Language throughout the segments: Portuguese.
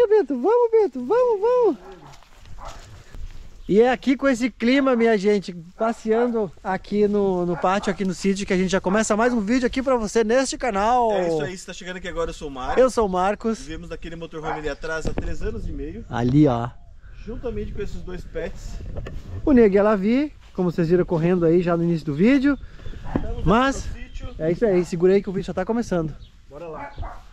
Bora, Beto, vamos, Beto, vamos. E é aqui com esse clima, minha gente, passeando aqui no pátio, aqui no sítio, que a gente já começa mais um vídeo aqui pra você neste canal. É isso aí, você tá chegando aqui agora, eu sou o Marcos. Eu sou o Marcos. Vivemos daquele motorhome ali atrás há 3 anos e meio. Ali, ó. Juntamente com esses 2 pets. O Nego e a Lavi, como vocês viram correndo aí já no início do vídeo. Estamos Mas aqui no sítio. é isso aí, segura aí que o vídeo já tá começando. Bora lá.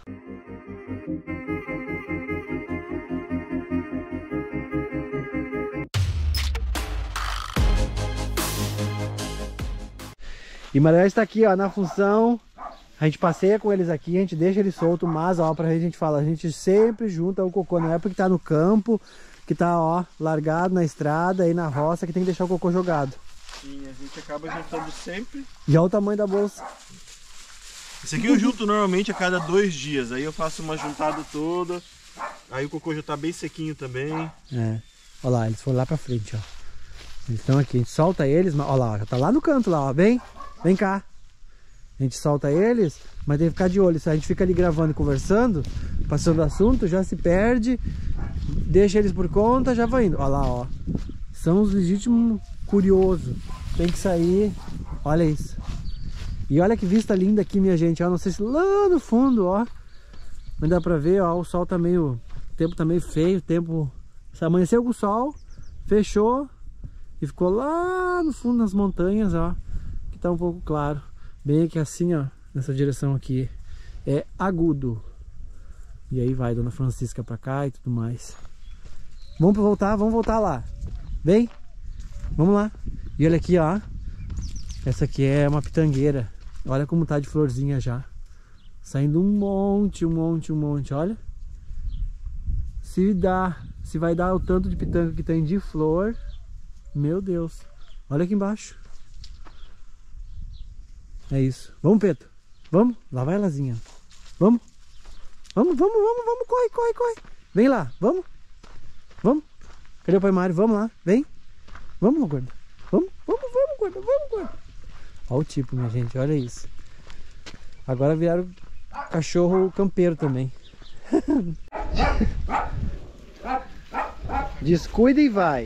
E Maria está aqui, ó, na função. A gente passeia com eles aqui, a gente deixa eles soltos, mas ó, pra gente fala, a gente sempre junta o cocô, não é porque tá no campo, que tá, ó, largado na estrada, aí na roça, que tem que deixar o cocô jogado. Sim, a gente acaba juntando sempre. E olha o tamanho da bolsa. Esse aqui eu junto normalmente a cada 2 dias, aí eu faço uma juntada toda. Aí o cocô já tá bem sequinho também. É, olha lá, eles foram lá pra frente, ó. Eles estão aqui, a gente solta eles, mas, olha lá, já tá lá no canto lá, ó, vem cá. A gente solta eles, mas tem que ficar de olho. Se a gente fica ali gravando e conversando, passando assunto, já se perde, deixa eles por conta, já vai indo. Olha lá, ó. São os legítimos curiosos. Tem que sair. Olha isso. E olha que vista linda aqui, minha gente. Ó, não sei se lá no fundo, ó. Mas dá pra ver, ó. O sol tá meio... O tempo tá meio feio. O tempo... Se amanheceu com o sol, fechou. E ficou lá no fundo das montanhas, ó. Que tá um pouco claro. Bem aqui assim, ó, nessa direção aqui, é agudo. E aí vai Dona Francisca pra cá e tudo mais. Vamos voltar lá. Vem, vamos lá. E olha aqui, ó. Essa aqui é uma pitangueira. Olha como tá de florzinha já. Saindo um monte, olha. Se vai dar o tanto de pitanga que tem de flor, meu Deus. Olha aqui embaixo. É isso. Vamos, Pedro. Vamos. Lá vai a Lazinha. Vamos. Vamos. Corre. Vem lá. Vamos. Cadê o pai Mário? Vamos lá. Vem. Vamos, gorda. Vamos, gorda. Olha o tipo, minha gente. Olha isso. Agora viraram cachorro campeiro também. Descuida e vai.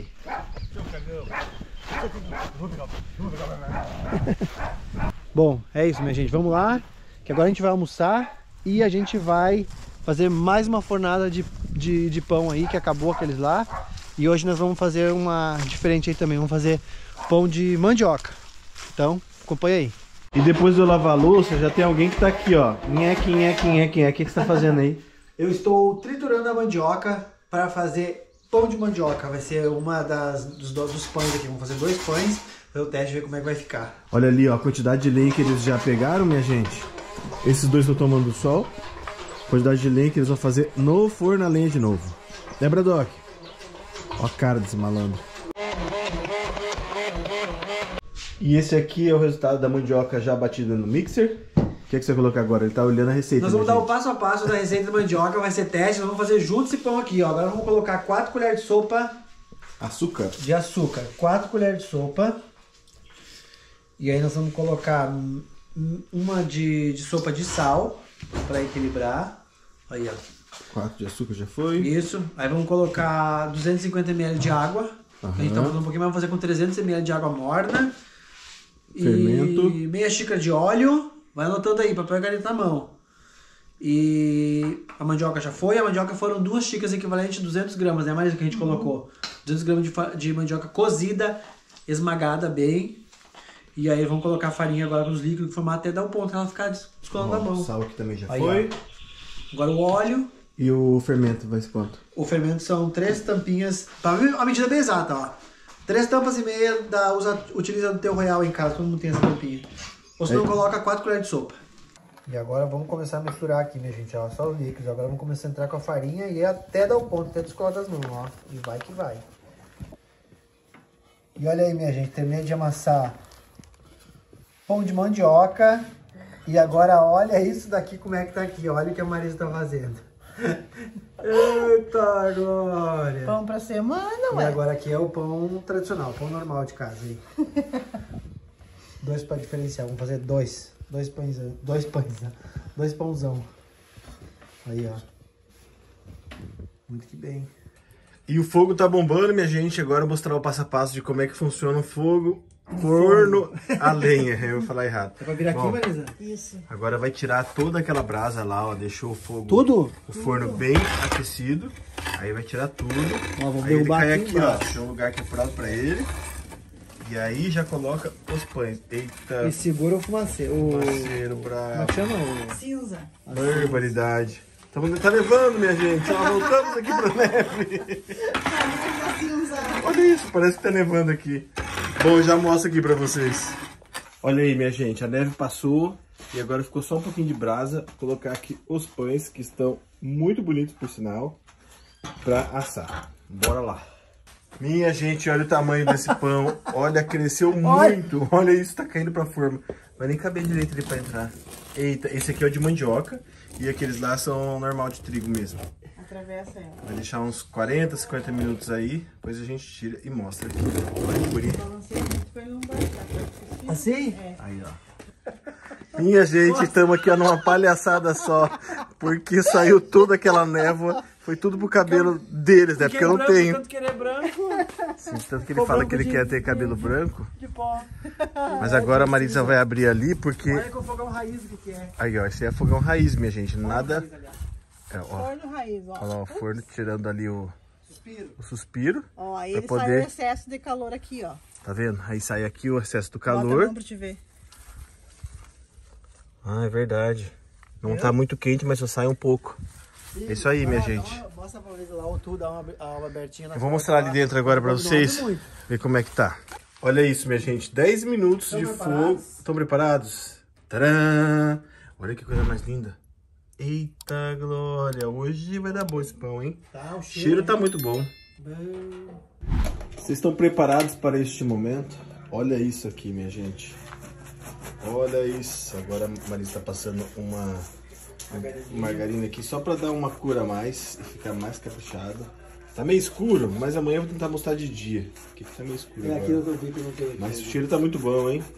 Bom, é isso, minha gente, vamos lá, que agora a gente vai almoçar e a gente vai fazer mais uma fornada de pão aí, que acabou aqueles lá. E hoje nós vamos fazer uma diferente aí também, vamos fazer pão de mandioca. Então, acompanha aí. E depois de eu lavar a louça, já tem alguém que tá aqui, ó. Nheque. O que você tá fazendo aí? Eu estou triturando a mandioca para fazer pão de mandioca. Vai ser uma dos pães aqui, vamos fazer 2 pães. Fazer o teste e ver como é que vai ficar. Olha ali, ó, a quantidade de lenha que eles já pegaram, minha gente. Esses 2 estão tomando sol. Quantidade de lenha que eles vão fazer no forno a lenha de novo. Lembra, Doc? Ó a cara desse malandro. E esse aqui é o resultado da mandioca já batida no mixer. O que é que você vai colocar agora? Ele tá olhando a receita. Nós vamos dar o passo a passo da receita da mandioca, vai ser teste. Nós vamos fazer junto esse pão aqui, ó. Agora vamos colocar 4 colheres de sopa de açúcar. 4 colheres de sopa. E aí nós vamos colocar uma de sopa de sal para equilibrar. Aí, ó. 4 de açúcar já foi. Isso. Aí vamos colocar 250 ml de água. A gente tá botando um pouquinho mais, vamos fazer com 300 ml de água morna. Fermento. E meia xícara de óleo. Vai anotando aí, papel e caneta na mão. E a mandioca já foi. A mandioca foram 2 xícaras equivalentes a 200 gramas, né? Mais do que a gente colocou. 200 gramas de mandioca cozida, esmagada bem. E aí vamos colocar a farinha agora nos líquidos, formar até dar um ponto, ela ficar descolando da mão. O sal aqui também já aí, foi. Ó. Agora o óleo. E o fermento vai ser quanto? O fermento são 3 tampinhas, para a medida bem exata, ó. 3 tampas e meia, utiliza do teu Royal em casa, todo mundo tem essa tampinha. Ou se não, coloca 4 colheres de sopa. E agora vamos começar a misturar aqui, minha gente, ó, só os líquidos. Agora vamos começar a entrar com a farinha e até dar o ponto, até descolar das mãos, ó. E vai que vai. E olha aí, minha gente, terminei de amassar pão de mandioca. E agora olha isso daqui, como é que tá aqui. Olha o que a Marisa tá fazendo. Eita glória! Pão pra semana, ué. E agora aqui é o pão tradicional, pão normal de casa aí. 2 para diferenciar, vamos fazer 2 pães, né? 2 pãozão. Aí, ó. Muito que bem. E o fogo tá bombando, minha gente. Agora eu vou mostrar o passo a passo de como é que funciona o fogo, forno, a lenha. Eu vou falar errado. É pra virar aqui, Marisa? Isso. Agora vai tirar toda aquela brasa lá, ó. Deixou o fogo... Tudo? O forno bem aquecido. Aí vai tirar tudo. Ó, vou aí ele derrubar cai aqui aqui, ó. embaixo. Tem um lugar que é furado pra ele. E aí já coloca os pães. Eita. E segura o fumaceiro. Parceiro Como é bravo. que chama? O... Cinza. Barbaridade. Tá nevando, minha gente. Ó, voltamos aqui pra neve. Cinza. Olha isso, parece que tá nevando aqui. Bom, já mostro aqui pra vocês. Olha aí, minha gente, a neve passou e agora ficou só um pouquinho de brasa. Vou colocar aqui os pães, que estão muito bonitos, por sinal, pra assar. Bora lá. Minha gente, olha o tamanho desse pão. Olha, cresceu muito. Olha isso, tá caindo pra forma. Vai nem caber direito ali pra entrar. Eita, esse aqui é o de mandioca e aqueles lá são normal de trigo mesmo. Atravessa ela. Vai deixar uns 40, 50 minutos aí, depois a gente tira e mostra aqui. Olha que bonito. Balancei muito pra ele não baixar. Assim? É. Aí, ó. Minha gente, estamos aqui ó, numa palhaçada só, porque saiu toda aquela névoa, foi tudo pro cabelo deles, né? Porque eu não tenho. Tanto que ele é branco, Sim, tanto que ele fala que ele quer ter cabelo branco. de pó. Mas agora a Marisa vai abrir ali, porque... Olha com o fogão raiz o que é. Aí, ó, esse é fogão raiz, minha gente, nada... Raiz, aliás. É, ó, Forno raiz, ó. olha lá o forno tirando ali o Suspiro. suspiro. Ó, aí Pra ele poder- sai o excesso de calor aqui, ó. Tá vendo? Aí sai aqui o excesso do Bota a calor. mão pra te ver. Ah, é verdade. Não tá muito quente, mas só sai um pouco. É isso aí, minha gente. Mostra pra Marisa lá o tudo, dá uma abertinha na Eu vou mostrar ali dentro agora pra Não vocês, abre muito. ver como é que tá. Olha isso, minha gente. 10 minutos de fogo. Estão preparados? Tcharam! Olha que coisa mais linda. Eita, glória. Hoje vai dar bom esse pão, hein? Tá, o O cheiro tá muito bom. Vocês estão preparados para este momento? Olha isso aqui, minha gente. Olha isso. Agora a Marisa tá passando uma margarina aqui só para dar uma cor a mais e ficar mais caprichado. Tá meio escuro, mas amanhã eu vou tentar mostrar de dia. Aqui tá meio escuro É agora. aquilo que eu vi que eu não tenho. Mas o cheiro tá muito bom, hein?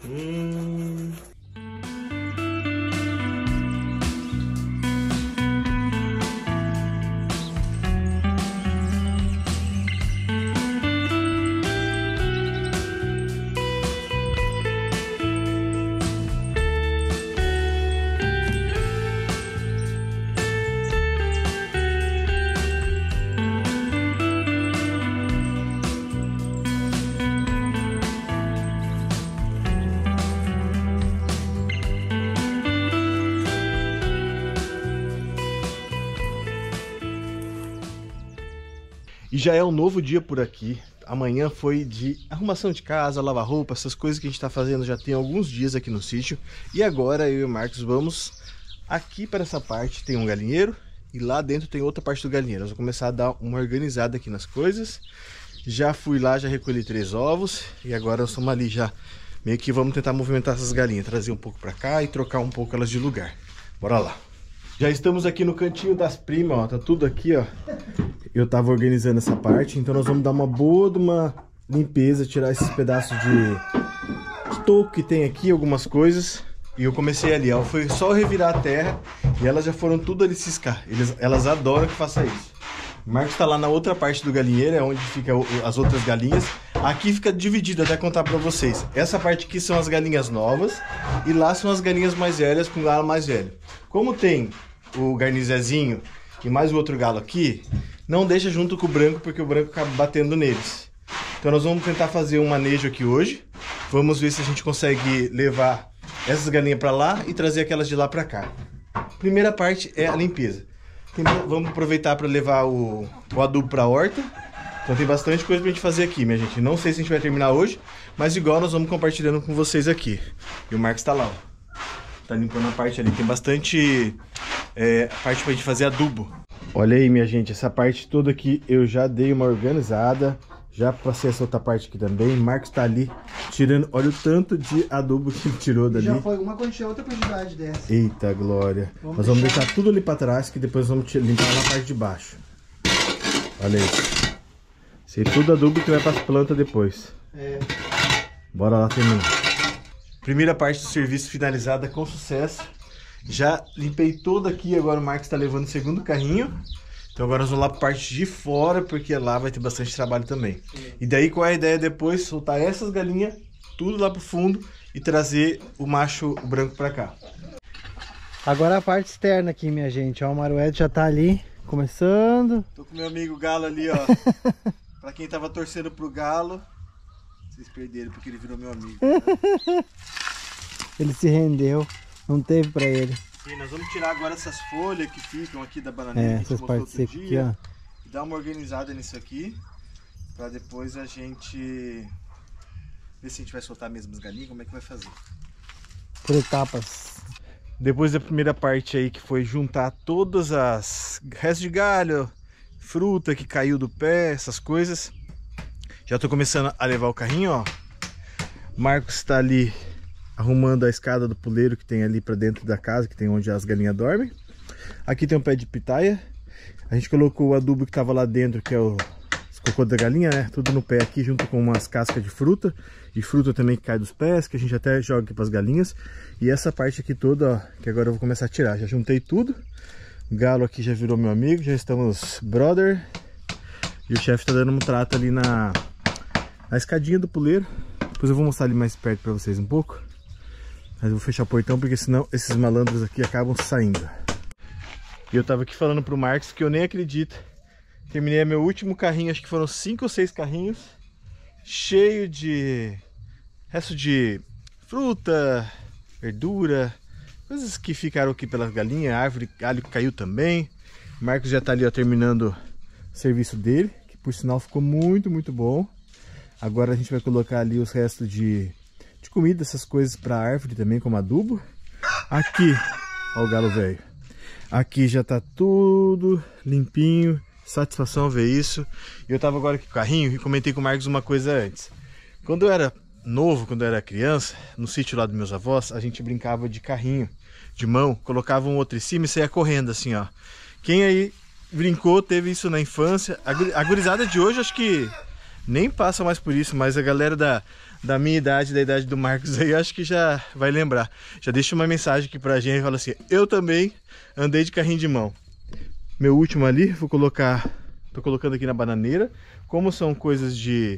E já é um novo dia por aqui. Amanhã foi de arrumação de casa, lavar roupa, essas coisas que a gente tá fazendo já tem alguns dias aqui no sítio. E agora eu e o Marcos vamos aqui para essa parte, tem um galinheiro e lá dentro tem outra parte do galinheiro. Nós vamos começar a dar uma organizada aqui nas coisas. Já fui lá, já recolhi 3 ovos e agora nós estamos ali já. Meio que vamos tentar movimentar essas galinhas, trazer um pouco para cá e trocar um pouco elas de lugar. Bora lá. Já estamos aqui no cantinho das primas, ó, tá tudo aqui, ó. Eu tava organizando essa parte, então nós vamos dar uma boa de uma limpeza, tirar esses pedaços de toco que tem aqui, algumas coisas. E eu comecei ali, ó, foi só revirar a terra e elas já foram tudo ali ciscar. Elas adoram que faça isso. O Marcos tá lá na outra parte do galinheiro, é onde fica as outras galinhas. Aqui fica dividido, até contar pra vocês. Essa parte aqui são as galinhas novas e lá são as galinhas mais velhas com galo mais velho. Como tem o garnizezinho e mais o outro galo aqui, não deixa junto com o branco, porque o branco acaba batendo neles. Então nós vamos tentar fazer um manejo aqui hoje. Vamos ver se a gente consegue levar essas galinhas para lá e trazer aquelas de lá para cá. Primeira parte é a limpeza. Vamos aproveitar para levar o adubo para a horta. Então tem bastante coisa pra gente fazer aqui, minha gente. Não sei se a gente vai terminar hoje, mas igual nós vamos compartilhando com vocês aqui. E o Marcos tá lá, ó. Tá limpando a parte ali. Tem bastante parte pra gente fazer adubo. Olha aí, minha gente. Essa parte toda aqui eu já dei uma organizada. Já passei essa outra parte aqui também. O Marcos tá ali tirando. Olha o tanto de adubo que ele tirou dali. Já foi uma quantia, outra quantidade dessa. Eita, glória. Nós vamos deixar tudo ali pra trás, que depois vamos limpar na parte de baixo. Olha aí. Isso aí tudo adubo que vai para as plantas depois. Bora lá terminar. Primeira parte do serviço finalizada com sucesso. Já limpei toda aqui, agora o Marcos está levando o segundo carrinho. Então Então agora nós vamos lá pra parte de fora, porque lá vai ter bastante trabalho também. E daí qual é a ideia depois? Soltar essas galinhas, tudo lá pro fundo e trazer o macho branco pra cá. Agora a parte externa aqui, minha gente. Ó, o Maruete já tá ali, começando. Tô com meu amigo Galo ali, ó. Pra quem tava torcendo pro Galo, vocês perderam porque ele virou meu amigo. Ele se rendeu, não teve pra ele. E nós vamos tirar agora essas folhas que ficam aqui da bananeira, essas partes aqui, ó. E dar uma organizada nisso aqui, pra depois a gente ver se a gente vai soltar mesmo as galinhas, como é que vai fazer. Por etapas. Depois da primeira parte aí, que foi juntar todas as restos de galho, fruta que caiu do pé, essas coisas. Já tô começando a levar o carrinho, ó. Marcos está ali arrumando a escada do puleiro que tem ali pra dentro da casa, que tem onde as galinhas dormem. Aqui tem um pé de pitaia. A gente colocou o adubo que tava lá dentro, que é o cocô da galinha, né? Tudo no pé aqui, junto com umas cascas de fruta. E fruta também que cai dos pés, que a gente até joga aqui pras galinhas. E essa parte aqui toda, ó, que agora eu vou começar a tirar. Já juntei tudo. O Galo aqui já virou meu amigo, já estamos brother. E o chefe tá dando um trato ali na escadinha do puleiro. Depois eu vou mostrar ali mais perto pra vocês um pouco. Mas eu vou fechar o portão porque senão esses malandros aqui acabam saindo. E eu tava aqui falando pro Marcos que eu nem acredito. Terminei meu último carrinho, acho que foram 5 ou 6 carrinhos. Cheio de resto de fruta, verdura, coisas que ficaram aqui pela galinha, árvore, galho que caiu também. O Marcos já tá ali, ó, terminando o serviço dele, que por sinal ficou muito, muito bom. Agora a gente vai colocar ali os restos de comida, essas coisas para árvore também, como adubo. Aqui, ó o galo velho. Aqui já tá tudo limpinho, satisfação ver isso. E eu tava agora aqui com o carrinho e comentei com o Marcos uma coisa antes. Quando eu era novo, quando eu era criança, no sítio lá dos meus avós, a gente brincava de carrinho, de mão, colocava um outro em cima e saía correndo assim, ó. Quem aí brincou, teve isso na infância. A gurizada de hoje acho que nem passa mais por isso, mas a galera da minha idade, da idade do Marcos aí, acho que já vai lembrar. Já deixa uma mensagem aqui pra gente e fala assim: eu também andei de carrinho de mão. Meu último ali, vou colocar, tô colocando aqui na bananeira. Como são coisas de,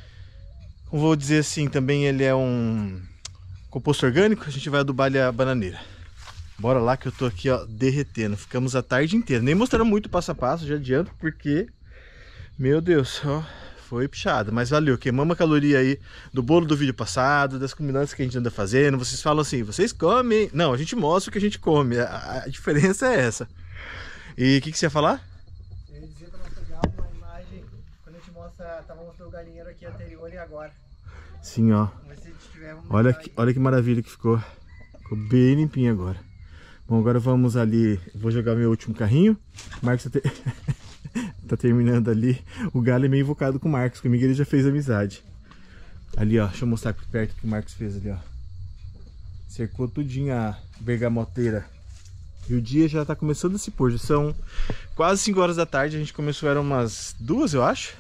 vou dizer assim, também ele é um composto orgânico, a gente vai adubar ali a bananeira. Bora lá que eu tô aqui, ó, derretendo. Ficamos a tarde inteira. Nem mostrando muito passo a passo, já adianto, porque, meu Deus, ó, foi puxado, mas valeu. Queimamos a caloria aí do bolo do vídeo passado, das combinantes que a gente anda fazendo. Vocês falam assim, vocês comem. Não, a gente mostra o que a gente come. A diferença é essa. E o que você ia falar? Eu ia dizer pra nós pegar uma imagem quando a gente mostra, tava mostrando o galinheiro aqui anterior e agora. Sim, ó. Olha que maravilha que ficou. Ficou bem limpinho agora. Bom, agora vamos ali. Vou jogar meu último carrinho. O Marcos tá terminando ali. O Galo é meio invocado com o Marcos. Comigo ele já fez amizade. Ali, ó. Deixa eu mostrar aqui perto o que o Marcos fez ali, ó. Cercou tudinho a bergamoteira. E o dia já tá começando a se pôr. Já são quase 5 horas da tarde. A gente começou, eram umas 2, eu acho.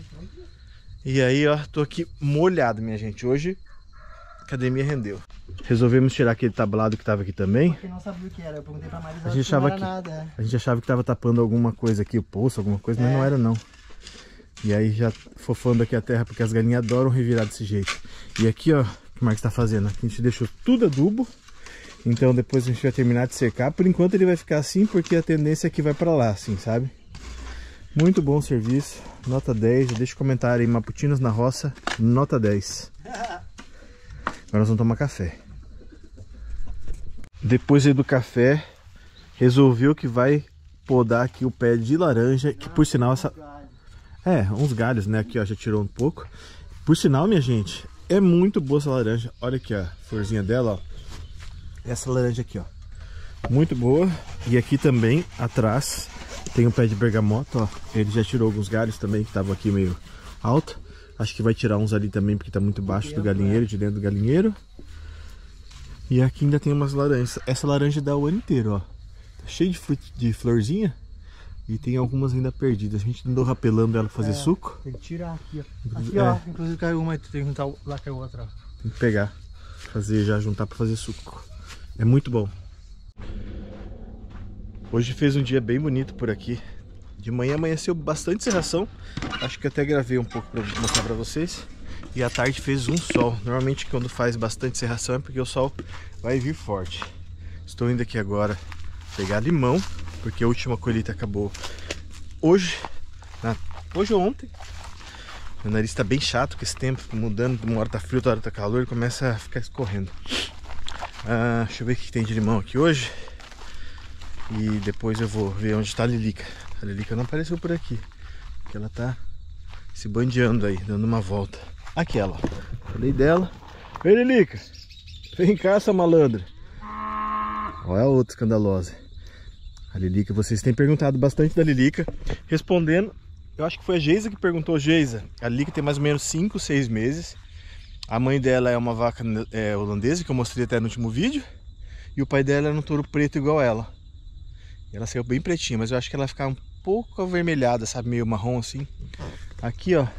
E aí, ó, tô aqui molhado, minha gente. Hoje a academia rendeu. Resolvemos tirar aquele tablado que tava aqui também. Porque não sabia o que era. Eu perguntei pra Marisa, a gente achava que nada, a gente achava que tava tapando alguma coisa aqui, o poço, alguma coisa, mas não era não. E aí já fofando aqui a terra, porque as galinhas adoram revirar desse jeito. E aqui, ó, o que o Marcos tá fazendo? Aqui a gente deixou tudo adubo. Então depois a gente vai terminar de cercar. Por enquanto ele vai ficar assim, porque a tendência é que vai pra lá, assim, sabe? Muito bom o serviço. Nota 10. Deixa um comentário aí, Maputinos na roça, nota 10. Agora nós vamos tomar café. Depois aí do café, resolveu que vai podar aqui o pé de laranja, que por sinal essa... uns galhos, né? Aqui, ó, já tirou um pouco. Por sinal, minha gente, é muito boa essa laranja. Olha aqui, ó, a florzinha dela, ó. Essa laranja aqui, ó, muito boa. E aqui também, atrás, tem um pé de bergamota, ó. Ele já tirou alguns galhos também, que estavam aqui meio alto. Acho que vai tirar uns ali também, porque tá muito baixo do galinheiro, de dentro do galinheiro. E aqui ainda tem umas laranjas. Essa laranja dá o ano inteiro, ó. Tá cheio de florzinha. E tem algumas ainda perdidas. A gente andou rapelando ela pra fazer suco. Tem que tirar aqui, ó. Aqui, ó. Inclusive caiu uma, tu tem que juntar, lá caiu outra, ó. Tem que pegar. Já juntar pra fazer suco. É muito bom. Hoje fez um dia bem bonito por aqui. De manhã amanheceu bastante cerração. Acho que até gravei um pouco para mostrar para vocês. E à tarde fez um sol. Normalmente quando faz bastante cerração é porque o sol vai vir forte. Estou indo aqui agora pegar limão, porque a última colheita acabou hoje. Hoje ou ontem. Meu nariz está bem chato com esse tempo, mudando, uma hora tá frio, outra hora tá calor, e começa a ficar escorrendo. Deixa eu ver o que tem de limão aqui hoje. E depois eu vou ver onde está a Lilica. A Lilica não apareceu por aqui, porque ela tá se bandeando aí, dando uma volta. Aqui ela, falei dela. Vem, Lilica, vem cá, essa malandra. Olha a outra escandalosa. A Lilica, vocês têm perguntado bastante da Lilica. Respondendo, eu acho que foi a Geisa que perguntou. Geisa, a Lilica tem mais ou menos 5, 6 meses. A mãe dela é uma vaca holandesa, que eu mostrei até no último vídeo. E o pai dela era um touro preto igual ela. E ela saiu bem pretinha, mas eu acho que ela vai ficar um pouco avermelhada, sabe? Meio marrom assim. Aqui, ó.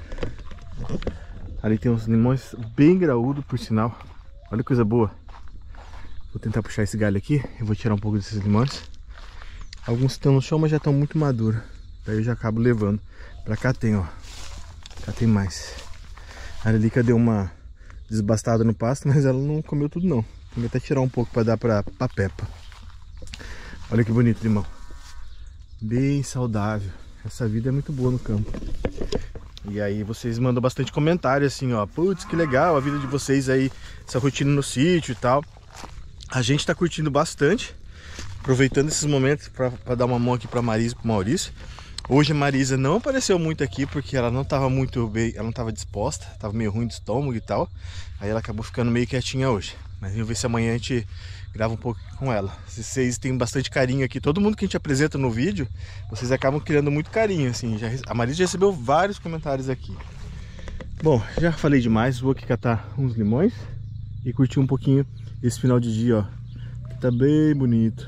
Ali tem uns limões bem graúdos, por sinal. Olha que coisa boa. Vou tentar puxar esse galho aqui. Eu vou tirar um pouco desses limões. Alguns estão no chão, mas já estão muito maduros. Daí eu já acabo levando. Pra cá tem, ó. Cá tem mais. A Lilica deu uma desbastada no pasto, mas ela não comeu tudo não. Tem que até tirar um pouco pra dar pra Peppa. Olha que bonito o limão. Bem saudável. Essa vida é muito boa no campo. E aí vocês mandam bastante comentário assim, ó. Putz, que legal a vida de vocês aí, essa rotina no sítio e tal. A gente tá curtindo bastante. Aproveitando esses momentos para dar uma mão aqui para Marisa e para Maurício. Hoje a Marisa não apareceu muito aqui porque ela não estava muito bem, ela não estava disposta, estava meio ruim de estômago e tal. Aí ela acabou ficando meio quietinha hoje. Mas vamos ver se amanhã a gente grava um pouco com ela. Vocês têm bastante carinho aqui. Todo mundo que a gente apresenta no vídeo, vocês acabam criando muito carinho, assim. A Marisa já recebeu vários comentários aqui. Bom, já falei demais. Vou aqui catar uns limões e curtir um pouquinho esse final de dia, ó. Que tá bem bonito.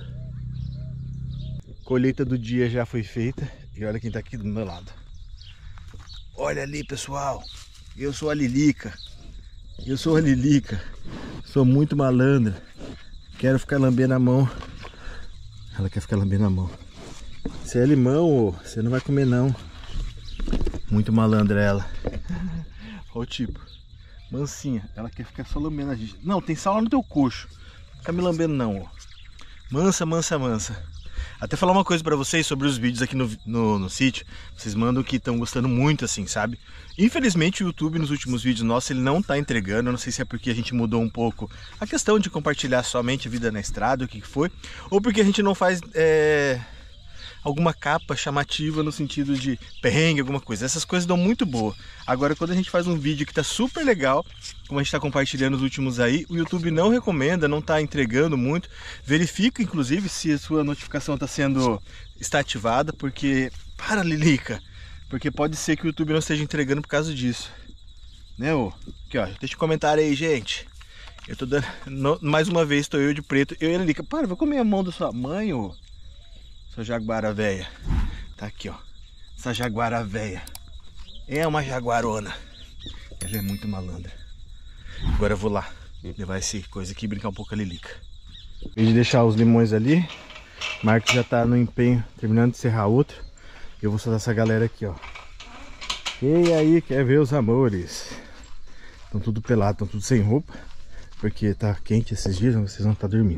Colheita do dia já foi feita. E olha quem tá aqui do meu lado. Olha ali, pessoal. Eu sou a Lilica. Eu sou a Lilica. Sou muito malandra. Quero ficar lambendo a mão. Ela quer ficar lambendo a mão. Se é limão, você não vai comer não. Muito malandra ela. Olha o tipo. Mansinha. Ela quer ficar só lambendo a gente. Não, tem sal lá no teu coxo. Não fica me lambendo não, ó. Mansa, mansa, mansa. Até falar uma coisa pra vocês sobre os vídeos aqui no sítio. Vocês mandam que estão gostando muito, assim, sabe? Infelizmente o YouTube nos últimos vídeos nossos ele não tá entregando. Eu não sei se é porque a gente mudou um pouco a questão de compartilhar somente a vida na estrada, o que foi. Ou porque a gente não faz alguma capa chamativa no sentido de perrengue, alguma coisa. Essas coisas dão muito boa. Agora quando a gente faz um vídeo que tá super legal, como a gente tá compartilhando os últimos aí, o YouTube não recomenda, não tá entregando muito. Verifica inclusive se a sua notificação está ativada, porque... Para, Lilica! Porque pode ser que o YouTube não esteja entregando por causa disso. Né, ô? Aqui, ó. Deixa um comentário aí, gente. Eu tô dando... Mais uma vez tô eu de preto. Eu e a Lilica. Para, vai comer a mão da sua mãe, ô. Essa jaguara véia. Tá aqui, ó. Essa jaguara véia. É uma jaguarona. Ela é muito malandra. Agora eu vou lá levar essa coisa aqui e brincar um pouco com a Lilica. Em vez de deixar os limões ali, Marcos já tá no empenho, terminando de serrar outro. Eu vou soltar essa galera aqui, ó. Quem aí quer ver os amores? Estão tudo pelado, estão tudo sem roupa. Porque tá quente esses dias, vocês vão estar dormindo.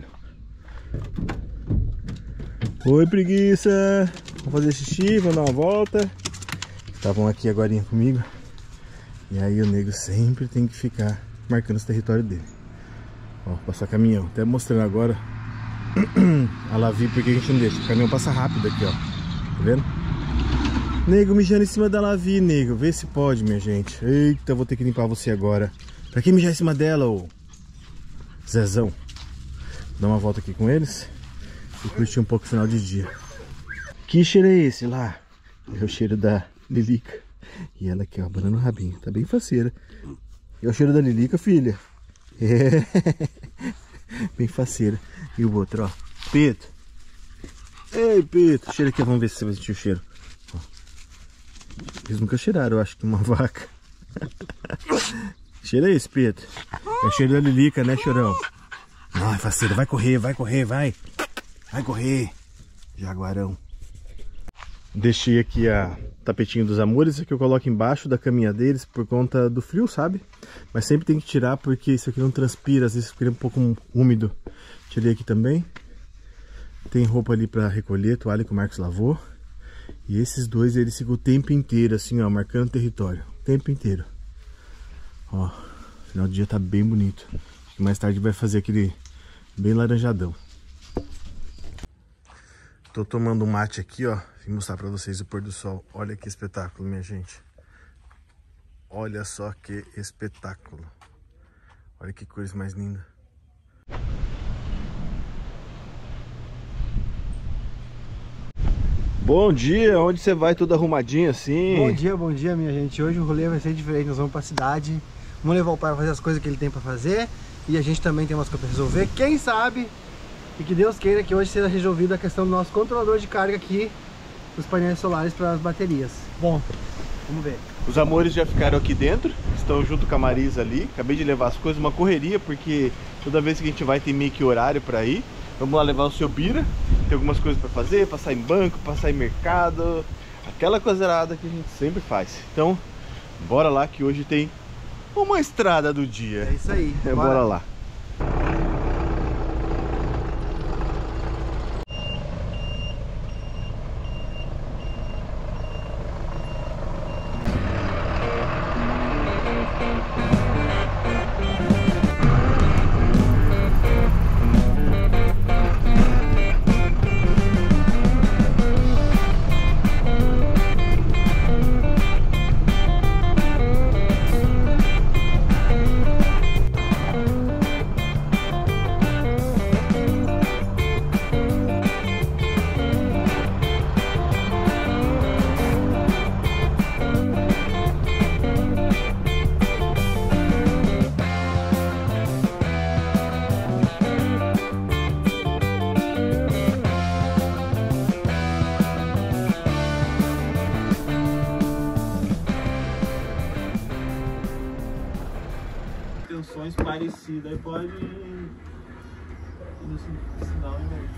Oi, preguiça! Vamos fazer xixi, vamos dar uma volta. Estavam aqui agora comigo. E aí o nego sempre tem que ficar marcando esse território dele. Ó, passar caminhão. Até mostrando agora a Lavi, porque a gente não deixa. O caminhão passa rápido aqui, ó. Tá vendo? Nego mijando em cima da Lavi, nego. Vê se pode, minha gente. Eita, vou ter que limpar você agora. Pra que mijar em cima dela, ô Zezão? Vou dar uma volta aqui com eles e curtir um pouco o final de dia. Que cheiro é esse lá? É o cheiro da Lilica. E ela aqui, ó, abanando o rabinho. Tá bem faceira. É o cheiro da Lilica, filha. É. Bem faceira. E o outro, ó. Peto. Ei, Peto. Cheira aqui, vamos ver se você vai sentir o cheiro. Ó. Eles nunca cheiraram, eu acho, que uma vaca. Cheira esse, Peto. É o cheiro da Lilica, né, chorão? Ai, faceira. Vai correr, vai correr, vai. Vai correr. Jaguarão. Deixei aqui a tapetinho dos amores, aqui eu coloco embaixo da caminha deles por conta do frio, sabe? Mas sempre tem que tirar porque isso aqui não transpira, às vezes fica um pouco úmido. Tirei aqui também. Tem roupa ali pra recolher, toalha que o Marcos lavou. E esses dois, eles ficam o tempo inteiro assim, ó, marcando território. O tempo inteiro. Ó, final do dia tá bem bonito. Acho que mais tarde vai fazer aquele bem laranjadão. Tô tomando um mate aqui, ó. Vim mostrar pra vocês o pôr do sol. Olha que espetáculo, minha gente. Olha só que espetáculo. Olha que coisa mais linda. Bom dia, onde você vai tudo arrumadinho assim? Bom dia, minha gente. Hoje o rolê vai ser diferente, nós vamos pra cidade. Vamos levar o pai a fazer as coisas que ele tem pra fazer. E a gente também tem umas coisas pra resolver. Quem sabe, e que Deus queira que hoje seja resolvida a questão do nosso controlador de carga aqui dos painéis solares para as baterias. Bom, vamos ver. Os amores já ficaram aqui dentro, estão junto com a Marisa ali. Acabei de levar as coisas, uma correria, porque toda vez que a gente vai tem meio que horário pra ir. Vamos lá levar o seu Bira, tem algumas coisas pra fazer, passar em banco, passar em mercado, aquela coisarada que a gente sempre faz. Então, bora lá que hoje tem uma estrada do dia. É isso aí. Bora lá. Tensões parecidas, aí pode ir no sinal invertido.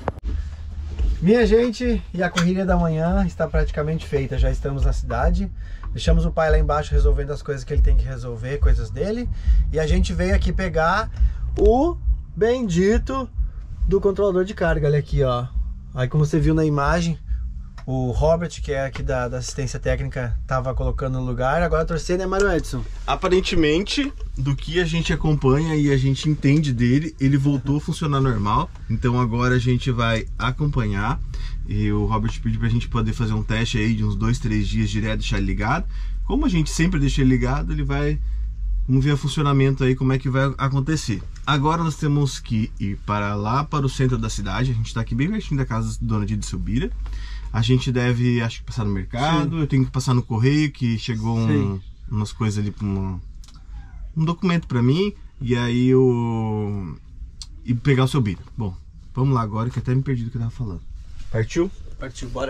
Minha gente, e a correria da manhã está praticamente feita. Já estamos na cidade. Deixamos o pai lá embaixo resolvendo as coisas que ele tem que resolver, coisas dele. E a gente veio aqui pegar o bendito do controlador de carga. Olha aqui, ó. Aí como você viu na imagem, o Robert, que é aqui da assistência técnica, estava colocando no lugar. Agora torcendo é Mário Edson. Aparentemente, do que a gente acompanha e a gente entende dele, ele voltou a funcionar normal. Então agora a gente vai acompanhar. E o Robert pediu pra gente poder fazer um teste aí de uns 2, 3 dias direto, deixar ele ligado. Como a gente sempre deixa ele ligado, ele vai... Vamos ver o funcionamento aí, como é que vai acontecer. Agora nós temos que ir para lá, para o centro da cidade. A gente tá aqui bem pertinho da casa do Dona Didi Subira. A gente deve, acho que, passar no mercado. Sim. Eu tenho que passar no correio, que chegou umas coisas ali, um documento pra mim. E aí e pegar o seu Bira. Bom, vamos lá agora, que até me perdi do que eu tava falando. Partiu? Partiu, bora.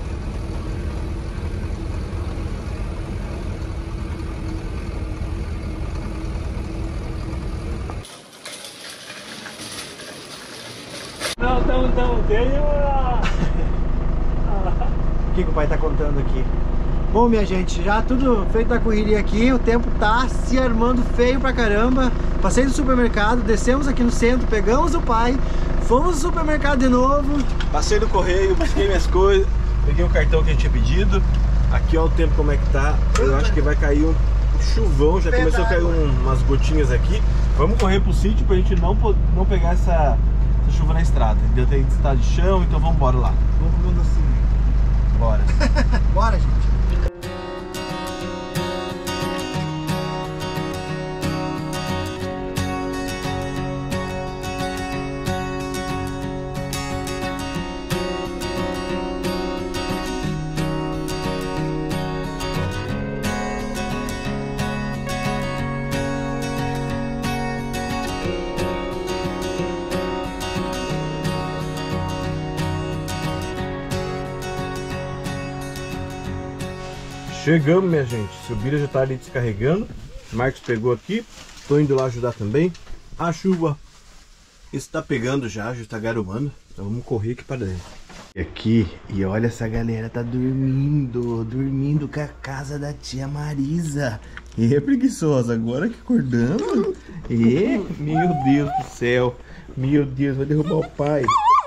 Não, tem uma... O que o pai tá contando aqui? Bom, minha gente, já tudo feito da correria aqui, o tempo tá se armando feio pra caramba. Passei no supermercado, descemos aqui no centro, pegamos o pai, fomos no supermercado de novo. Passei no correio, busquei minhas coisas, peguei o cartão que a gente tinha pedido. Aqui ó o tempo como é que tá, eu acho que vai cair um chuvão, já começou a cair umas gotinhas aqui. Vamos correr pro sítio pra gente não pegar essa chuva na estrada. Ainda tem estado de chão, então vamos embora lá. Vamos pro mundo assim. Bora. Bora, gente. Chegamos, minha gente. O Bira já tá ali descarregando. O Marcos pegou aqui. Tô indo lá ajudar também. A chuva está pegando já está garoando. Então vamos correr aqui para dentro. Aqui, e olha, essa galera tá dormindo com a casa da tia Marisa. E é preguiçosa, agora que acordando. E, meu Deus do céu, meu Deus, vai derrubar o pai.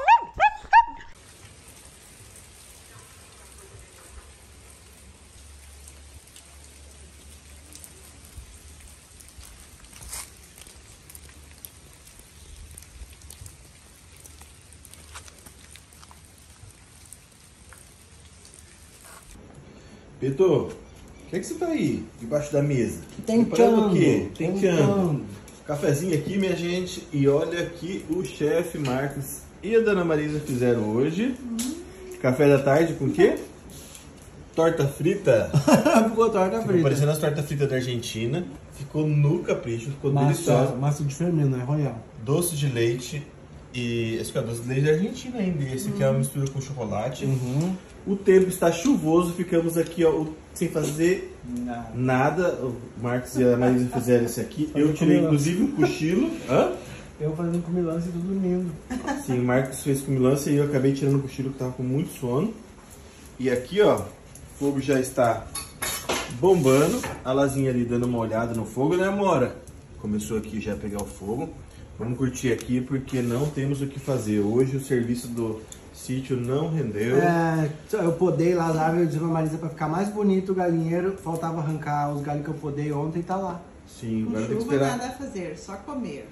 Pito, o que você tá aí, debaixo da mesa? Tentando. O quê? Tentando. Cafezinho aqui, minha gente. E olha aqui o chefe Marcos e a dona Marisa fizeram hoje. Café da tarde com o quê? Torta frita. Ficou torta frita. Parecendo as tortas fritas da Argentina. Ficou no capricho, ficou delicioso. Massa de fermento, é royal. Doce de leite. E esse aqui é doce de leite da Argentina ainda. Esse aqui é uma mistura com chocolate. O tempo está chuvoso, ficamos aqui ó, sem fazer nada. O Marcos e a Marisa fizeram esse aqui. Eu tirei inclusive um cochilo. Hã? Eu fazendo comilança e tô dormindo. Sim, o Marcos fez comilança e eu acabei tirando o cochilo que tava com muito sono. E aqui ó, o fogo já está bombando. A Lazinha ali dando uma olhada no fogo, né, Amora? Começou aqui já a pegar o fogo. Vamos curtir aqui porque não temos o que fazer. Hoje o serviço do sítio não rendeu. Eu podei lá as árvores, eu disse pra Marisa pra ficar mais bonito o galinheiro. Faltava arrancar os galhos que eu podei ontem e tá lá. Sim, agora tem que Chuva esperar. nada a fazer, só comer.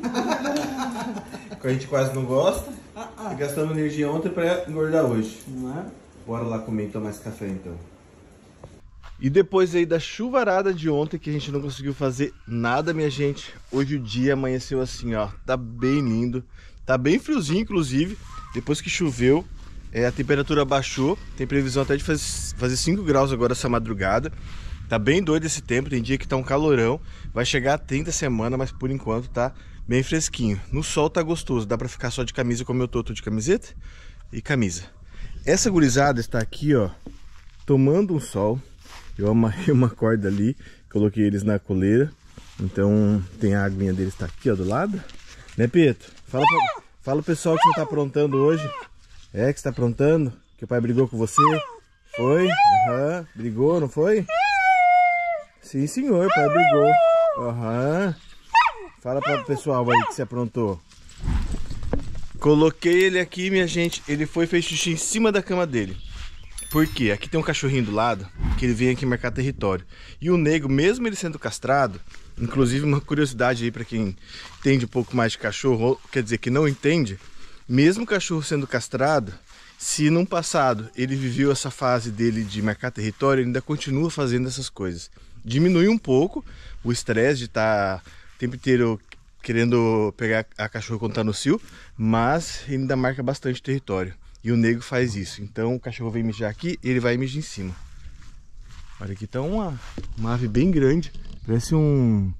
Que a gente quase não gosta. E gastamos energia ontem pra engordar hoje. Não é? Bora lá comer e tomar esse café então. E depois aí da chuvarada de ontem que a gente não conseguiu fazer nada, minha gente. Hoje o dia amanheceu assim, ó. Tá bem lindo. Tá bem friozinho, inclusive. Depois que choveu, a temperatura baixou. Tem previsão até de fazer 5 graus agora essa madrugada. Tá bem doido esse tempo. Tem dia que tá um calorão. Vai chegar a 30 semana, mas por enquanto tá bem fresquinho. No sol tá gostoso. Dá pra ficar só de camisa como eu tô de camiseta e camisa. Essa gurizada está aqui, ó, tomando um sol. Eu amarrei uma corda ali, coloquei eles na coleira. Então tem a aguinha deles, tá aqui ó do lado. Né, Pedro? Fala o pessoal que você tá aprontando hoje. É, que você tá aprontando? Que o pai brigou com você? Foi? Aham. Brigou, não foi? Sim, senhor, o pai brigou. Aham. Fala para o pessoal aí que você aprontou. Coloquei ele aqui, minha gente. Ele foi, fez xixi em cima da cama dele. Por quê? Aqui tem um cachorrinho do lado que ele vem aqui marcar território. E o nego, mesmo ele sendo castrado, inclusive uma curiosidade aí para quem entende um pouco mais de cachorro, ou quer dizer que não entende, mesmo o cachorro sendo castrado, se num passado ele viveu essa fase dele de marcar território, ele ainda continua fazendo essas coisas. Diminui um pouco o estresse de estar o tempo inteiro querendo pegar a cachorro quando tá no cio, mas ele ainda marca bastante território. E o nego faz isso. Então o cachorro vem mijar aqui, ele vai mijar em cima. Olha aqui, tá uma ave bem grande. Parece um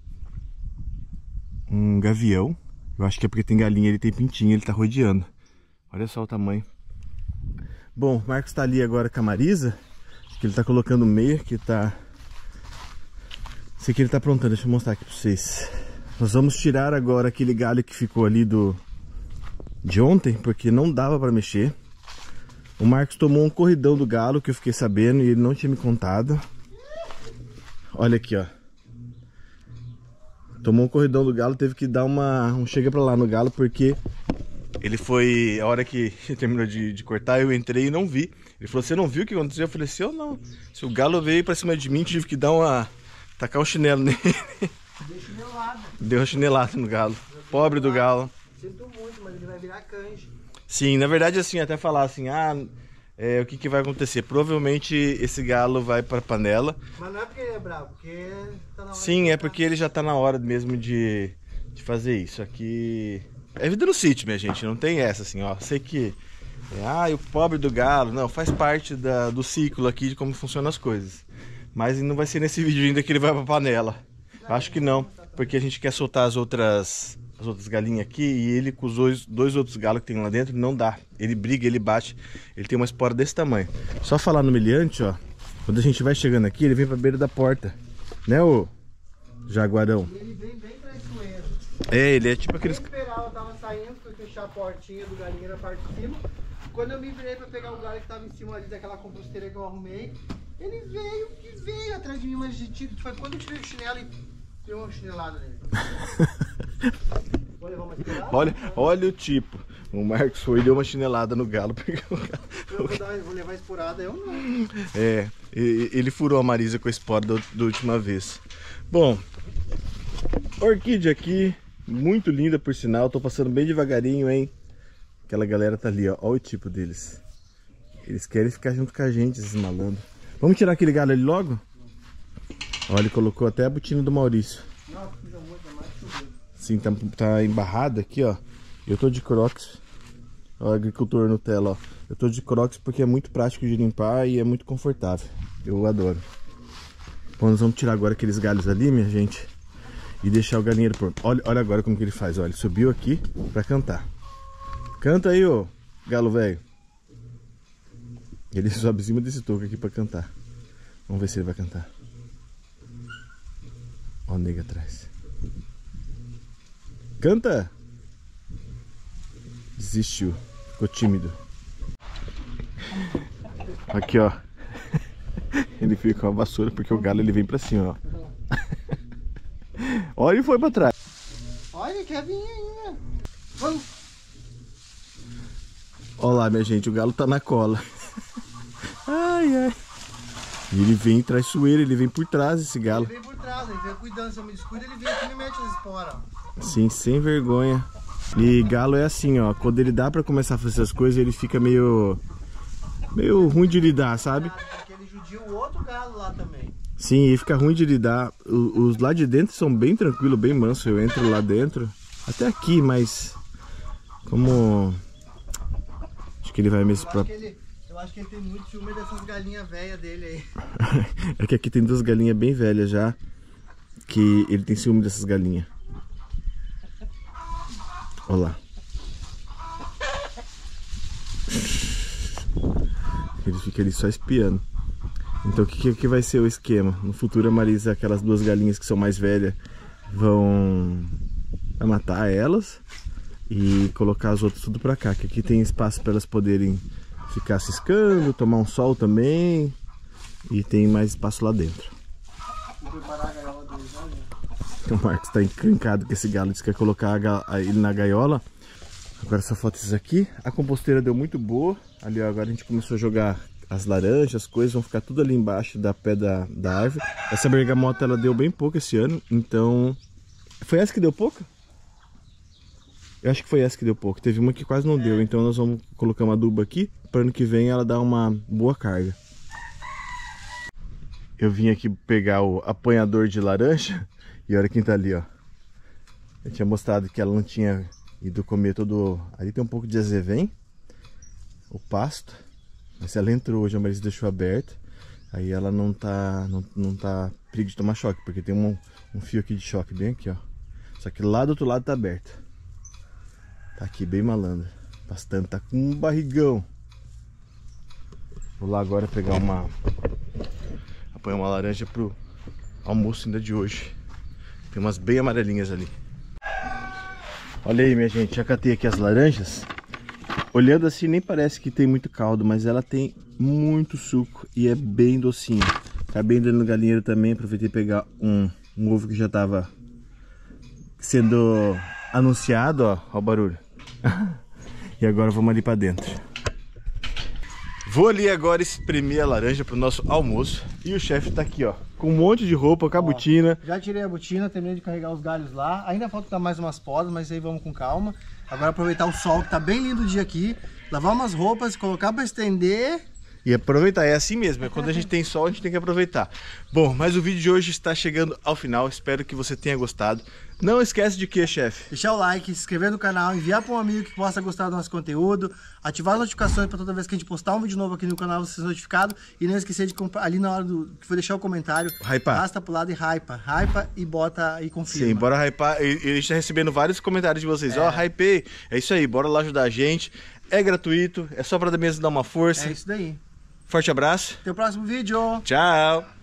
gavião. Eu acho que é porque tem galinha, ele tem pintinho, ele tá rodeando. Olha só o tamanho. Bom, o Marcos tá ali agora com a Marisa. Que ele tá colocando meia, que tá... Esse aqui ele tá aprontando, deixa eu mostrar aqui pra vocês. Nós vamos tirar agora aquele galho que ficou ali de ontem, porque não dava pra mexer. O Marcos tomou um corridão do galo, que eu fiquei sabendo, e ele não tinha me contado. Olha aqui, ó. Tomou um corridão do galo, teve que dar um chega pra lá no galo, porque ele foi... A hora que terminou de cortar, eu entrei e não vi. Ele falou, você não viu o que aconteceu? Eu falei, se eu não. Se o galo veio pra cima de mim, tive que dar tacar um chinelo nele. Deu uma chinelada no galo. Pobre do galo. Sinto muito, mas ele vai virar canje. Sim, na verdade assim, até falar assim, o que vai acontecer? Provavelmente esse galo vai pra panela. Mas não é porque ele é bravo, porque tá na hora. Sim, é porque ele já tá na hora mesmo de fazer isso. Aqui é vida no sítio, minha gente, não tem essa assim, ó. Sei que, o pobre do galo, não, faz parte do ciclo aqui de como funcionam as coisas. Mas não vai ser nesse vídeo ainda que ele vai pra panela. Acho que não, porque a gente quer soltar as outras galinhas aqui e ele com os dois outros galos que tem lá dentro não dá. Ele briga, ele bate, ele tem uma espora desse tamanho. Só falar no meliante, ó, quando a gente vai chegando aqui, ele vem pra beira da porta, né, ô jaguarão? Ele vem bem traiçoeiro. É, ele é tipo aqueles... Eu tava saindo, fui fechar a portinha do galinheiro, a parte de cima. Quando eu me virei pra pegar o galho que tava em cima ali daquela composteira que eu arrumei, ele veio atrás de mim, mas foi quando eu tirei o chinelo e deu uma chinelada nele. Vou levar uma chinelada? Olha o tipo. O Marcos foi e deu uma chinelada no galo. Pegou o galo. Vou levar esporada, eu não. É, ele furou a Marisa com a espora da última vez. Bom, orquídea aqui, muito linda por sinal. Tô passando bem devagarinho, hein? Aquela galera tá ali, ó. Olha o tipo deles. Eles querem ficar junto com a gente, esses malandros. Vamos tirar aquele galho ali logo? Olha, ele colocou até a botina do Maurício. Sim, tá embarrado aqui, ó. Eu tô de Crocs. Ó, o agricultor Nutella, ó. Eu tô de Crocs porque é muito prático de limpar e é muito confortável. Eu adoro. Bom, nós vamos tirar agora aqueles galhos ali, minha gente, e deixar o galinheiro por... Olha agora como que ele faz, olha. Ele subiu aqui pra cantar. Canta aí, ô galo velho. Ele sobe em cima desse toco aqui pra cantar. Vamos ver se ele vai cantar. Ó o nega atrás. Canta! Desistiu. Ficou tímido. Aqui, ó. Ele fica com a vassoura porque o galo ele vem pra cima, ó. Olha, ele foi pra trás. Olha, quer vir aí, vamos. Olha lá, minha gente, o galo tá na cola. Ai, ai. E ele vem traiçoeiro, ele vem por trás, esse galo. Ele vem por trás, ele vem cuidando, se eu me descuido, ele vem aqui e me mete as esporas. Sim, sem vergonha. E galo é assim, ó, quando ele dá pra começar a fazer essas coisas, ele fica meio ruim de lidar, sabe? Porque ele judia o outro galo lá também. Sim, e fica ruim de lidar. Os lá de dentro são bem tranquilos, bem mansos. Eu entro lá dentro, até aqui, mas como... Acho que ele vai mesmo pra... Eu acho que ele tem muito ciúme dessas galinhas velhas dele aí. É que aqui tem duas galinhas bem velhas já, que ele tem ciúme dessas galinhas. Olha lá. Ele fica ali só espiando. Então o que vai ser o esquema? No futuro a Marisa, aquelas duas galinhas que são mais velhas, vai matar elas e colocar as outras tudo pra cá, que aqui tem espaço para elas poderem ficar ciscando, tomar um sol também, e tem mais espaço lá dentro. Vou preparar a gaiola deles, olha. O Marcos tá encrencado que esse galo disse que quer colocar ele na gaiola. Agora só falta esses aqui. A composteira deu muito boa. Ali, ó, agora a gente começou a jogar as laranjas, as coisas vão ficar tudo ali embaixo da pé da árvore. Essa bergamota ela deu bem pouco esse ano, então... Foi essa que deu pouco? Eu acho que foi essa que deu pouco. Teve uma que quase não deu, então nós vamos colocar uma adubo aqui para ano que vem ela dar uma boa carga. Eu vim aqui pegar o apanhador de laranja e olha quem tá ali, ó. Eu tinha mostrado que ela não tinha ido comer todo... Ali tem um pouco de azevém, o pasto. Mas ela entrou hoje, a Marisa deixou aberto. Aí ela não tá perigo de tomar choque, porque tem um fio aqui de choque bem aqui, ó. Só que lá do outro lado tá aberto. Tá aqui bem malandro. Bastante, tá com um barrigão. Vou lá agora pegar apanhar uma laranja pro almoço ainda de hoje. Tem umas bem amarelinhas ali. Olha aí, minha gente, já catei aqui as laranjas. Olhando assim nem parece que tem muito caldo, mas ela tem muito suco e é bem docinha. Acabei indo no galinheiro também, aproveitei pegar um ovo que já estava sendo anunciado, ó o barulho. E agora vamos ali para dentro. Vou ali agora espremer a laranja pro nosso almoço. E o chefe tá aqui, ó, com um monte de roupa, com a botina. Já tirei a botina, terminei de carregar os galhos lá. Ainda falta dar mais umas podas, mas aí vamos com calma. Agora aproveitar o sol, que tá bem lindo o dia aqui. Lavar umas roupas, colocar para estender. E aproveitar, é assim mesmo, quando a gente tem sol a gente tem que aproveitar. Bom, mas o vídeo de hoje está chegando ao final, espero que você tenha gostado. Não esquece de quê, chefe? Deixar o like, se inscrever no canal, enviar para um amigo que possa gostar do nosso conteúdo, ativar as notificações para toda vez que a gente postar um vídeo novo aqui no canal você ser notificado. E não esquecer de ali na hora que for deixar o comentário, arrasta pro lado e hypa e bota e confirma. Sim, bora hypar, e a gente tá recebendo vários comentários de vocês, ó, hypei, é isso aí, bora lá ajudar a gente, é gratuito, é só pra mesmo dar uma força. É isso daí. Forte abraço. Até o próximo vídeo. Tchau.